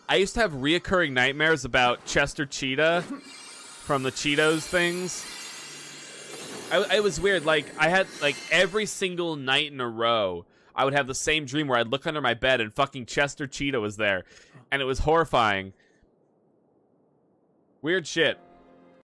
I used to have reoccurring nightmares about Chester Cheetah from the Cheetos things. It was weird. Like, I had, like, every single night in a row, I would have the same dream where I'd look under my bed and fucking Chester Cheetah was there. And it was horrifying. Weird shit.